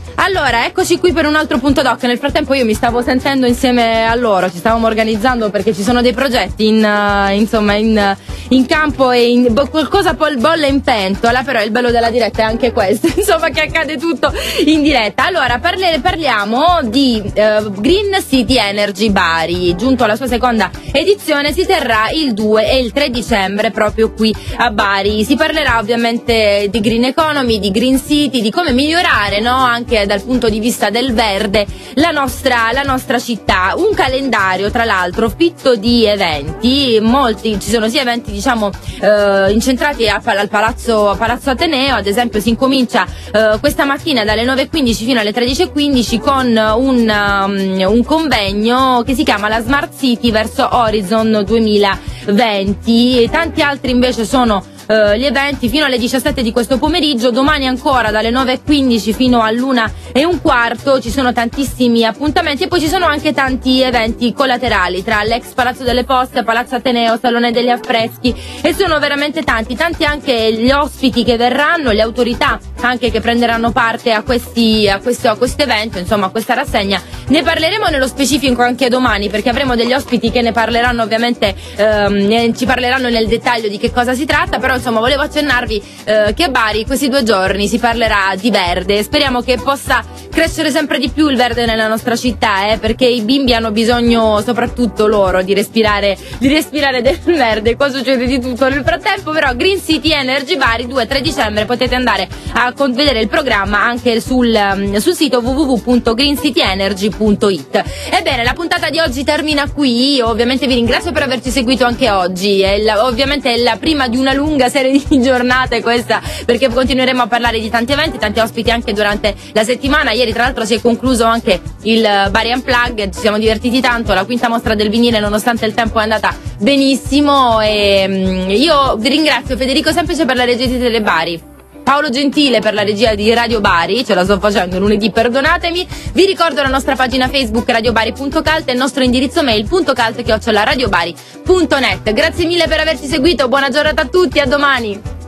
Allora, eccoci qui per un altro punto doc. Nel frattempo io mi stavo sentendo insieme a loro, ci stavamo organizzando perché ci sono dei progetti in campo e qualcosa bolle in pentola, però il bello della diretta è anche questo, insomma, che accade tutto in diretta. Allora, parliamo di Green City Energy Bari, giunto alla sua seconda edizione, si terrà il 2 e il 3 dicembre proprio qui a Bari. Si parlerà ovviamente di green economy, di green city, di come migliorare, no, anche dal punto di vista del verde la nostra città. Un calendario tra l'altro fitto di eventi, ci sono sia eventi incentrati al Palazzo Ateneo. Ad esempio si incomincia questa mattina dalle 9:15 fino alle 13:15 con un convegno che si chiama la Smart City verso Horizon 2020, e tanti altri invece sono gli eventi fino alle 17 di questo pomeriggio. Domani ancora dalle 9:15 fino all'1:15 ci sono tantissimi appuntamenti, e poi ci sono anche tanti eventi collaterali tra l'ex Palazzo delle Poste, Palazzo Ateneo, Salone degli Affreschi, e sono veramente tanti anche gli ospiti che verranno, le autorità anche che prenderanno parte a questo evento, insomma, a questa rassegna. Ne parleremo nello specifico anche domani, perché avremo degli ospiti che ne parleranno ovviamente, ci parleranno nel dettaglio di che cosa si tratta. Però insomma volevo accennarvi che a Bari questi 2 giorni si parlerà di verde. Speriamo che possa crescere sempre di più il verde nella nostra città, perché i bimbi hanno bisogno, soprattutto loro, di respirare del verde. Qua succede di tutto nel frattempo, però Green City Energy Bari 2-3 dicembre potete andare a vedere il programma anche sul sito www.greencityenergy.it. Ebbene, la puntata di oggi termina qui. Io ovviamente vi ringrazio per averci seguito anche oggi. Ovviamente è la prima di una lunga serie di giornate questa, perché continueremo a parlare di tanti eventi, tanti ospiti anche durante la settimana. Ieri tra l'altro si è concluso anche il Bari Unplugged, ci siamo divertiti tanto, la quinta mostra del vinile nonostante il tempo è andata benissimo, e io vi ringrazio Federico Semplice per la regia di Telebari, Paolo Gentile per la regia di Radio Bari, ce la sto facendo lunedì, perdonatemi. Vi ricordo la nostra pagina Facebook radiobari.cult e il nostro indirizzo mail .cult@radiobari.net. Grazie mille per averci seguito, buona giornata a tutti, a domani.